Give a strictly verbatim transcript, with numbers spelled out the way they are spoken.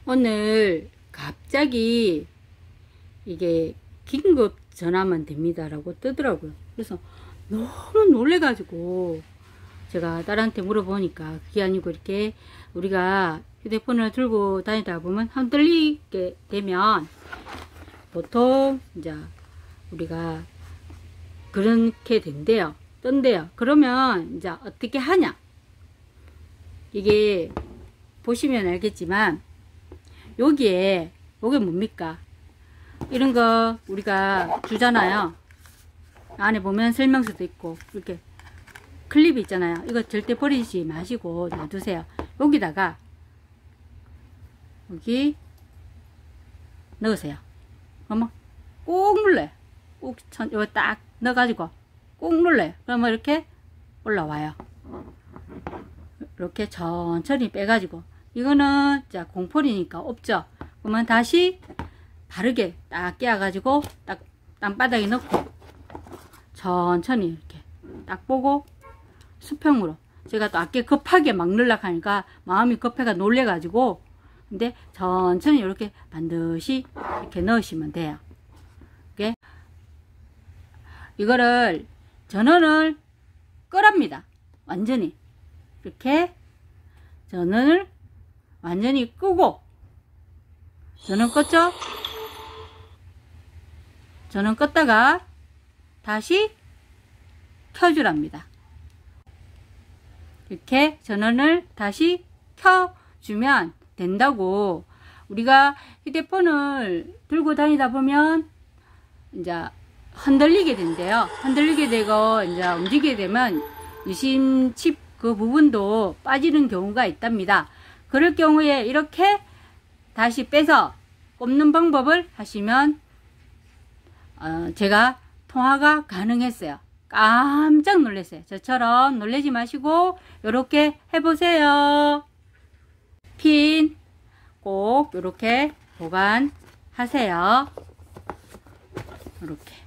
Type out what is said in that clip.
오늘 갑자기 이게 긴급 전화만 됩니다 라고 뜨더라고요. 그래서 너무 놀래가지고 제가 딸한테 물어보니까 그게 아니고 이렇게 우리가 휴대폰을 들고 다니다 보면 흔들리게 되면 보통 이제 우리가 그렇게 된대요. 뜬대요. 그러면 이제 어떻게 하냐? 이게 보시면 알겠지만 여기에 이게 뭡니까? 이런 거 우리가 주잖아요. 안에 보면 설명서도 있고 이렇게 클립이 있잖아요. 이거 절대 버리지 마시고 놔두세요. 여기다가 여기 넣으세요. 그러면 꾹 눌러요. 꾹 천, 이거 딱 넣어가지고 꾹 눌러요. 그러면 이렇게 올라와요. 이렇게 천천히 빼가지고 이거는 자 공폴이니까 없죠. 그러면 다시 바르게 딱 깨어가지고 딱 땅바닥에 넣고 천천히 이렇게 딱 보고 수평으로 제가 또 아까 급하게 막 넣으려고 하니까 마음이 급해가 놀래가지고 근데 천천히 이렇게 반드시 이렇게 넣으시면 돼요. 이게 이거를 전원을 끄랍니다. 완전히 이렇게 전원을 완전히 끄고 전원 껐죠? 전원 껐다가 다시 켜주랍니다. 이렇게 전원을 다시 켜주면 된다고. 우리가 휴대폰을 들고 다니다 보면 이제 흔들리게 된대요. 흔들리게 되고 이제 움직이게 되면 유심칩 그 부분도 빠지는 경우가 있답니다. 그럴 경우에 이렇게 다시 빼서 꼽는 방법을 하시면 어, 제가 통화가 가능했어요. 깜짝 놀랐어요. 저처럼 놀라지 마시고 이렇게 해보세요. 핀 꼭 이렇게 보관하세요. 이렇게